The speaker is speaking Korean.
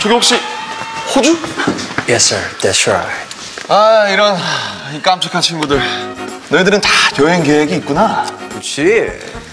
저기 혹시 호주? Yes, sir. That's right. 아, 이런 이 깜찍한 친구들. 너희들은 다 여행 계획이 있구나. 그렇지.